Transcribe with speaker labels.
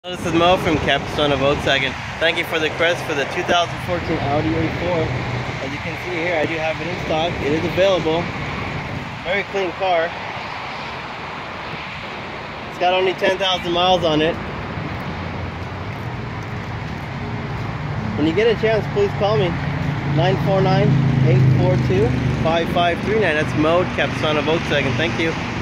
Speaker 1: This is Mo from Capistrano Volkswagen. Thank you for the request for the 2014 Audi A4. As you can see here, I do have it in stock. It is available. Very clean car. It's got only 10,000 miles on it. When you get a chance, please call me. 949-842-5539. That's Mo, Capistrano Volkswagen. Thank you.